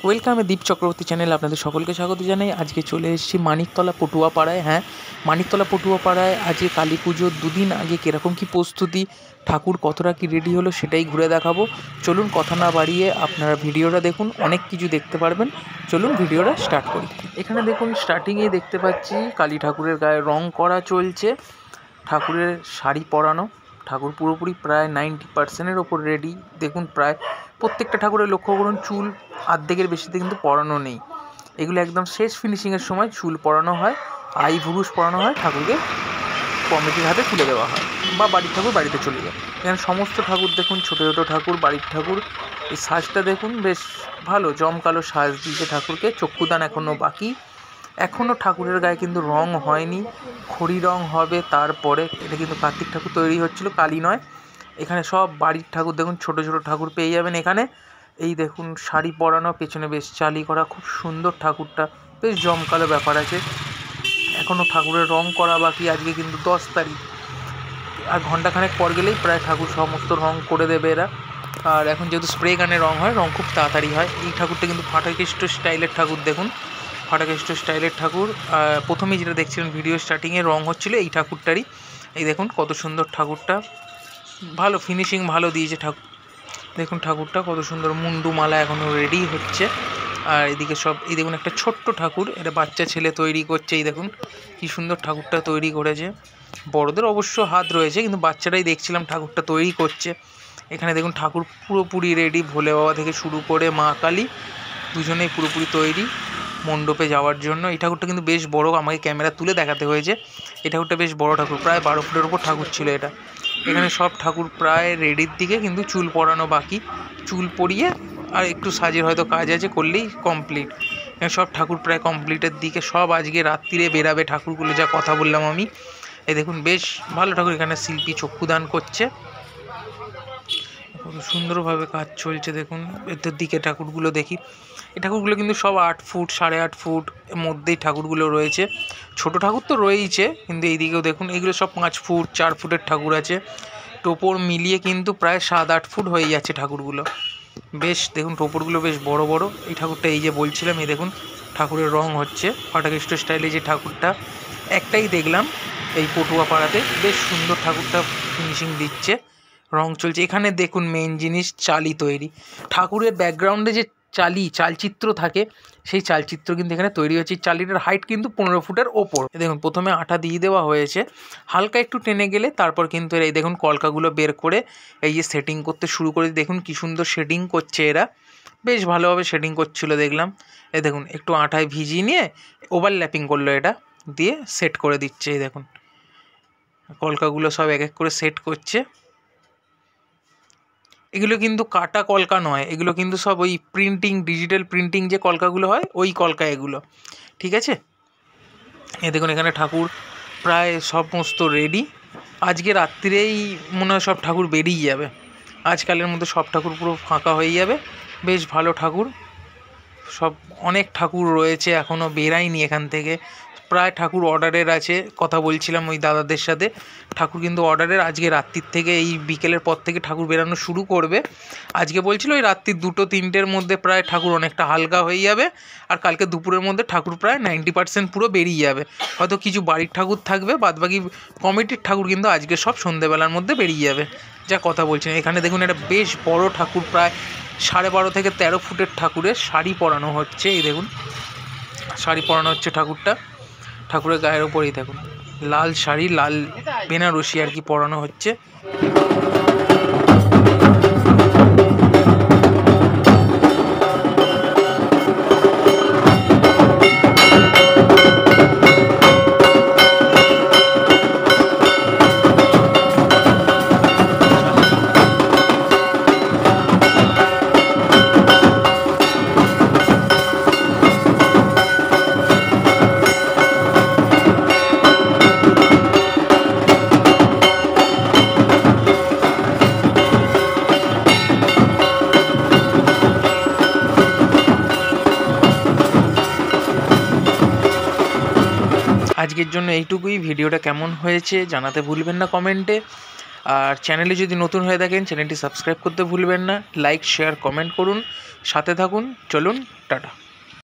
Welcome দীপ Chakraborty channel আপনাদের সকলকে স্বাগত জানাই। আজকে চলে এসেছি মানিকতলা পটুয়া পাড়ায়। হ্যাঁ, মানিকতলা পটুয়া পাড়ায় আজকে কালী পুজোর দুদিন আগে কীরকম কী প্রস্তুতি, ঠাকুর কতটা কী রেডি হলো সেটাই ঘুরে দেখাবো। চলুন কথা না বাড়িয়ে আপনারা ভিডিওটা দেখুন, অনেক কিছু দেখতে পারবেন। চলুন ভিডিওটা স্টার্ট করি। এখানে দেখুন স্টার্টিংয়েই দেখতে পাচ্ছি কালী ঠাকুরের গায়ে রং করা চলছে, ঠাকুরের শাড়ি পরানো, ঠাকুর পুরোপুরি প্রায় 90%-এর ওপর রেডি। দেখুন প্রায় প্রত্যেকটা ঠাকুরের লক্ষ্য করুন চুল আর্ধেকের বেশিতে কিন্তু পরানো নেই। এগুলো একদম শেষ ফিনিশিংয়ের সময় চুল পরানো হয়, আইভুরুষ পরানো হয়, ঠাকুরকে কমিটির হাতে তুলে দেওয়া হয় বা বাড়ির ঠাকুর বাড়িতে চলে যায়। এখানে সমস্ত ঠাকুর দেখুন, ছোটো ছোটো ঠাকুর, বাড়ির ঠাকুর। এই সাজটা দেখুন বেশ ভালো জমকালো সাজ দিয়েছে ঠাকুরকে। চক্ষুদান এখনও বাকি, এখনও ঠাকুরের গায়ে কিন্তু রং হয়নি, খড়ি রং হবে তারপরে। এটা কিন্তু কার্তিক ঠাকুর তৈরি হচ্ছিল, কালী নয়। এখানে সব বাড়ির ঠাকুর দেখুন, ছোট ছোট ঠাকুর পেয়ে যাবেন এখানে। এই দেখুন শাড়ি পরানো, পেছনে বেশ চালি করা, খুব সুন্দর ঠাকুরটা, বেশ জমকালো ব্যাপার আছে। এখনও ঠাকুরের রং করা বাকি, আজকে কিন্তু 10 তারিখ, আর ঘণ্টাখানেক পর গেলেই প্রায় ঠাকুর সমস্ত রং করে দেবে এরা। আর এখন যেহেতু স্প্রে গানে রং হয়, রং খুব তাড়াতাড়ি হয়। এই ঠাকুরটা কিন্তু ফাটাকেষ্ট স্টাইলের ঠাকুর, দেখুন ফাটাকেষ্ট স্টাইলের ঠাকুর। প্রথমেই যেটা দেখছিলেন ভিডিও স্টার্টিংয়ে রং হচ্ছিল এই ঠাকুরটারই। এই দেখুন কত সুন্দর ঠাকুরটা, ভালো ফিনিশিং ভালো দিয়েছে ঠাকুর। দেখুন ঠাকুরটা কত সুন্দর, মুন্ডু মালা এখনও রেডি হচ্ছে। আর এদিকে সব, এই দেখুন একটা ছোট্ট ঠাকুর, এটা বাচ্চা ছেলে তৈরি করছে। এই দেখুন কি সুন্দর ঠাকুরটা তৈরি করেছে। বড়দের অবশ্য হাত রয়েছে, কিন্তু বাচ্চারাই দেখছিলাম ঠাকুরটা তৈরি করছে। এখানে দেখুন ঠাকুর পুরোপুরি রেডি, ভোলে বাবা থেকে শুরু করে মা কালী দুজনেই পুরোপুরি তৈরি মণ্ডপে যাওয়ার জন্য। এই ঠাকুরটা কিন্তু বেশ বড়, আমাকে ক্যামেরা তুলে দেখাতে হয়েছে। এই ঠাকুরটা বেশ বড় ঠাকুর, প্রায় 12 ফুটের ওপর ঠাকুর ছিল এটা। এখানে সব ঠাকুর প্রায় রেডির দিকে, কিন্তু চুল পরানো বাকি। চুল পরিয়ে আর একটু সাজের হয়তো কাজ আছে, করলেই কমপ্লিট। এখানে সব ঠাকুর প্রায় কমপ্লিটের দিকে, সব আজকে রাত্রিরে বেরাবে ঠাকুরগুলো, যা কথা বললাম আমি। এই দেখুন বেশ ভালো ঠাকুর, এখানে শিল্পী চক্ষুদান করছে, কত সুন্দরভাবে কাজ চলছে। দেখুন ভেতর দিকে ঠাকুরগুলো দেখি, এই ঠাকুরগুলো কিন্তু সব 8 ফুট 8.5 ফুট এর মধ্যেই ঠাকুরগুলো রয়েছে। ছোট ঠাকুর তো রয়েইছে, কিন্তু এইদিকেও দেখুন এইগুলো সব 5 ফুট 4 ফুটের ঠাকুর আছে। টোপর মিলিয়ে কিন্তু প্রায় 7-8 ফুট হয়ে যাচ্ছে ঠাকুরগুলো। বেশ দেখুন টোপরগুলো বেশ বড় বড়। এই ঠাকুরটা এই যে বলছিলাম, এই দেখুন ঠাকুরের রং হচ্ছে ফাটাকেষ্ট স্টাইলে। যে ঠাকুরটা একটাই দেখলাম এই পটুয়া পাড়াতে, বেশ সুন্দর ঠাকুরটা ফিনিশিং দিচ্ছে, রং চলছে। এখানে দেখুন মেন জিনিস চালি তৈরি, ঠাকুরের ব্যাকগ্রাউন্ডে যে চালচিত্র থাকে, সেই চালচিত্র কিন্তু এখানে তৈরি হচ্ছে। চালিটার হাইট কিন্তু 15 ফুটের ওপর। দেখুন প্রথমে আঠা দিয়ে দেওয়া হয়েছে, হালকা একটু টেনে গেলে তারপর কিন্তু এই দেখুন কলকাগুলো বের করে এই যে সেটিং করতে শুরু করে। দেখুন কি সুন্দর শেডিং করছে এরা, বেশ ভালোভাবে শেডিং করছিল দেখলাম। এই দেখুন একটু আঠায় ভিজিয়ে নিয়ে ওভারল্যাপিং করলো, এটা দিয়ে সেট করে দিচ্ছে। এই দেখুন কলকাগুলো সব এক এক করে সেট করছে। এগুলো কিন্তু কাটা কলকা নয়, এগুলো কিন্তু সব ওই প্রিন্টিং, ডিজিটাল প্রিন্টিং যে কলকাগুলো হয়, ওই কলকা এগুলো, ঠিক আছে। এ দেখুন এখানে ঠাকুর প্রায় সমস্ত রেডি। আজকে রাত্রিরেই মনে হয় সব ঠাকুর বেরিয়ে যাবে, আজকালের মধ্যে সব ঠাকুর পুরো ফাঁকা হয়ে যাবে। বেশ ভালো ঠাকুর, সব অনেক ঠাকুর রয়েছে এখনও বেরায়নি এখান থেকে। প্রায় ঠাকুর অর্ডারের আছে, কথা বলছিলাম ওই দাদাদের সাথে। ঠাকুর কিন্তু অর্ডারের, আজকে রাত্রির থেকে, এই বিকেলের পর থেকে ঠাকুর বেরানো শুরু করবে। আজকে বলছিল ওই রাত্রির 2-3টের মধ্যে প্রায় ঠাকুর অনেকটা হালকা হয়ে যাবে, আর কালকে দুপুরের মধ্যে ঠাকুর প্রায় 90% পুরো বেরিয়ে যাবে। হয়তো কিছু বাড়ির ঠাকুর থাকবে, বাদবাকি কমিটির ঠাকুর কিন্তু আজকে সব সন্ধ্যেবেলার মধ্যে বেরিয়ে যাবে, যা কথা বলছেন। এখানে দেখুন একটা বেশ বড় ঠাকুর, প্রায় 12.5 থেকে 13 ফুটের ঠাকুরের শাড়ি পরানো হচ্ছে। এই দেখুন শাড়ি পরানো হচ্ছে ঠাকুরটা, ঠাকুরের গায়ের ওপরেই দেখুন লাল শাড়ি, লাল বেনারসি আর কি পরানো হচ্ছে। আজকের জন্য এইটুকুই। ভিডিওটা কেমন হয়েছে জানাতে ভুলবেন না কমেন্টে। আর চ্যানেলে যদি নতুন হয়ে থাকেন চ্যানেলটি সাবস্ক্রাইব করতে ভুলবেন না। লাইক, শেয়ার, কমেন্ট করুন। সাথে থাকুন, চলুন, টাটা।